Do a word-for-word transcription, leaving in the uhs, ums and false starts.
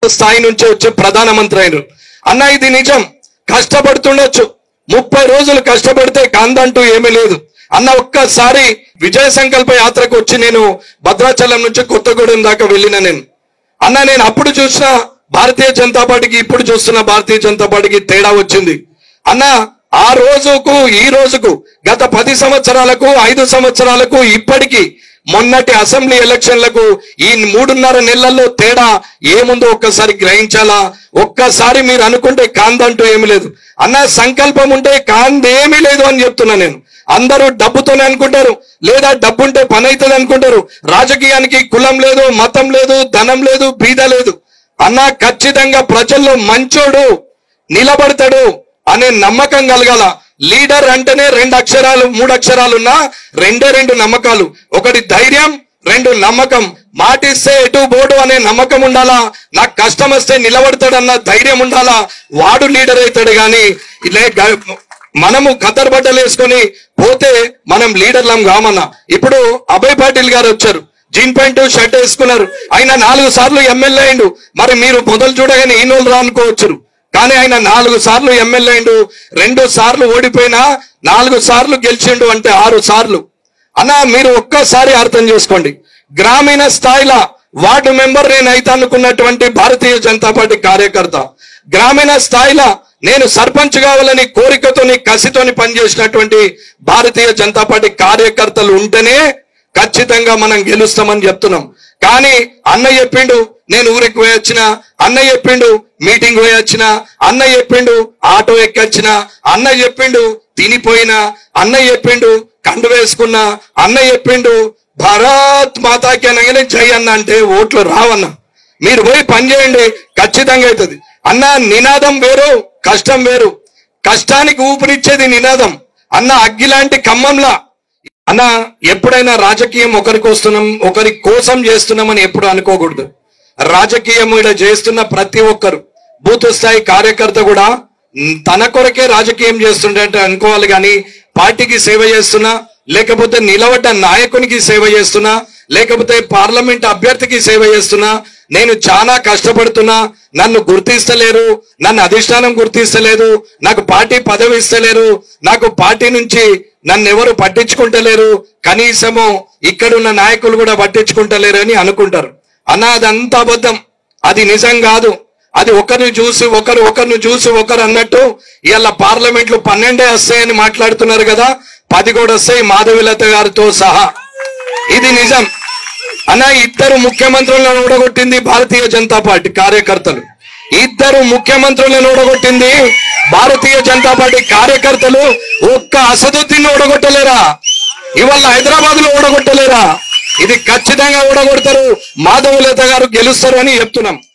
స్థాయి నుంచి వచ్చే ప్రధానమంత్రి అయినారు. అన్న ఇది నిజం, కష్టపడుతుండొచ్చు, ముప్పై రోజులు కష్టపడితే కాందంటూ ఏమీ లేదు అన్న. ఒక్కసారి విజయ సంకల్ప యాత్రకు వచ్చి నేను భద్రాచలం నుంచి కొత్తగూడెం దాకా వెళ్ళిన నేను అన్న, నేను అప్పుడు చూసిన భారతీయ జనతా పార్టీకి ఇప్పుడు చూస్తున్న భారతీయ జనతా పార్టీకి తేడా వచ్చింది అన్న. ఆ రోజుకు ఈ రోజుకు, గత పది సంవత్సరాలకు ఐదు సంవత్సరాలకు ఇప్పటికీ మొన్నటి అసెంబ్లీ ఎలక్షన్లకు ఈ మూడున్నర నెలల్లో తేడా ఏముందో ఒక్కసారి గ్రహించాలా. ఒక్కసారి మీరు అనుకుంటే కాందంటూ ఏమి లేదు అన్న. సంకల్పం ఉంటే కాందేమీ లేదు అని చెప్తున్నా నేను. అందరూ డబ్బుతోనే అనుకుంటారు, లేదా డబ్బు ఉంటే పని అవుతుంది అనుకుంటారు. రాజకీయానికి కులం లేదు, మతం లేదు, ధనం లేదు, బీద లేదు అన్న. ఖచ్చితంగా ప్రజల్లో మంచోడు నిలబడతాడు అనే నమ్మకం కలగాల. లీడర్ అంటేనే రెండు అక్షరాలు మూడు అక్షరాలు ఉన్నా రెండే రెండు నమ్మకాలు, ఒకటి ధైర్యం, రెండు నమ్మకం. మాటిస్తే ఎటు బోడు అనే నమ్మకం ఉండాలా, నాకు కష్టం వస్తే నిలబడతాడన్న ధైర్యం ఉండాలా, వాడు లీడర్ అవుతాడు. కానీ ఇలా మనము ఖతర్ బట్టలు వేసుకొని పోతే మనం లీడర్లం కామన్నా. ఇప్పుడు అభయ్ పాటిల్ గారు వచ్చారు, జీన్ ప్యాంటు షర్ట్ వేసుకున్నారు, ఆయన నాలుగు సార్లు ఎమ్మెల్యే అయిండు. మరి మీరు మొదలు చూడగానే ఈనోళ్ళు రా అనుకోవచ్చు, కానీ ఆయన నాలుగు సార్లు ఎమ్మెల్యే అయిండు, రెండు సార్లు ఓడిపోయినా నాలుగు సార్లు గెలిచిండు అంటే ఆరు సార్లు అన్న. మీరు ఒక్కసారి అర్థం చేసుకోండి, గ్రామీణ స్థాయిలో వార్డు మెంబర్ నేను అయితే అనుకున్నటువంటి భారతీయ జనతా పార్టీ కార్యకర్త, గ్రామీణ స్థాయిలో నేను సర్పంచ్ కావాలని కోరికతోని కసితోని పనిచేసినటువంటి భారతీయ జనతా పార్టీ కార్యకర్తలు ఉంటేనే ఖచ్చితంగా మనం గెలుస్తామని చెప్తున్నాం. కానీ అన్న చెప్పిండు నేను ఊరికి పోయి వచ్చిన, అన్న చెప్పిండు మీటింగ్ పోయి వచ్చిన, అన్న చెప్పిండు ఆటో ఎక్కొచ్చిన, అన్న చెప్పిండు తినిపోయినా, అన్న చెప్పిండు కండు వేసుకున్నా, అన్న చెప్పిండు భారత్ మాతాకి అనగానే జై అన్న అంటే ఓట్లు రావన్న. మీరు పోయి పని చేయండి, ఖచ్చితంగా అవుతుంది అన్న. నినాదం వేరు, కష్టం వేరు. కష్టానికి ఊపిరిచ్చేది నినాదం అన్న. అగ్గిలాంటి ఖమ్మంలా అన్న. ఎప్పుడైనా రాజకీయం ఒకరికి వస్తున్నాం ఒకరి కోసం చేస్తున్నామని ఎప్పుడు అనుకోకూడదు. రాజకీయం ఇక్కడ చేస్తున్న ప్రతి ఒక్కరు బూత్ స్థాయి కార్యకర్త కూడా తన కొరకే రాజకీయం చేస్తుండే అనుకోవాలి. కానీ పార్టీకి సేవ చేస్తున్నా, లేకపోతే నిలబడ్డ నాయకునికి సేవ చేస్తున్నా, లేకపోతే పార్లమెంట్ అభ్యర్థికి సేవ చేస్తున్నా, నేను చాలా కష్టపడుతున్నా, నన్ను గుర్తిస్తలేరు, నన్ను అధిష్టానం గుర్తిస్తలేదు, నాకు పార్టీ పదవి ఇస్తలేరు, నాకు పార్టీ నుంచి నన్ను ఎవరు పట్టించుకుంటలేరు, కనీసము ఇక్కడున్న నాయకులు కూడా పట్టించుకుంటలేరు అని అనుకుంటారు అన్న. అదంతా అబద్ధం, అది నిజం కాదు. అది ఒకరిని చూసి ఒకరు ఒకరిని చూసి ఒకరు అన్నట్టు ఇవాళ పార్లమెంట్లు పన్నెండే వస్తాయని మాట్లాడుతున్నారు కదా, పది కూడా వస్తాయి మాధవిలత గారితో సహా. ఇది నిజం అన్న. ఇద్దరు ముఖ్యమంత్రులను ఓడగొట్టింది భారతీయ జనతా పార్టీ కార్యకర్తలు, ఇద్దరు ముఖ్యమంత్రులను ఓడగొట్టింది భారతీయ జనతా పార్టీ కార్యకర్తలు. ఒక్క అసదుద్దీన్ ఓడగొట్టలేరా? ఇవాళ హైదరాబాద్ లో ఓడగొట్టలేరా? ఇది ఖచ్చితంగా ఓడగొడతారు, మాధవలత గారు గెలుస్తారు అని చెప్తున్నాం.